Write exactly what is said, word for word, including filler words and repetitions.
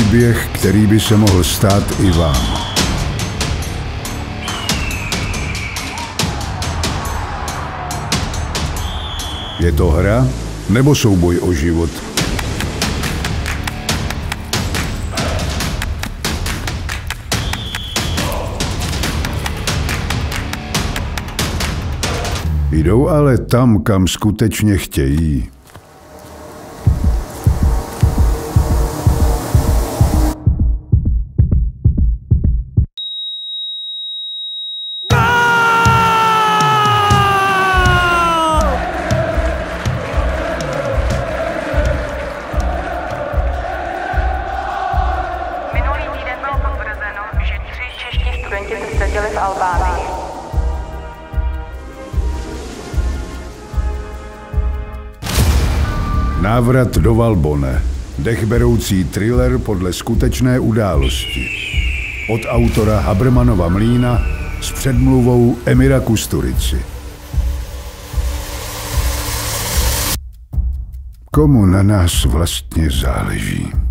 příběh, který by se mohl stát i vám. Je to hra nebo souboj o život? Jdou ale tam, kam skutečně chtějí. Minulý týden bylo potvrzeno, že tři čeští studenti se ztratili v Albánii. Návrat do Valbonne. Dechberoucí thriller podle skutečné události. Od autora Habermanova Mlýna s předmluvou Emira Kusturici. Komu na nás vlastně záleží?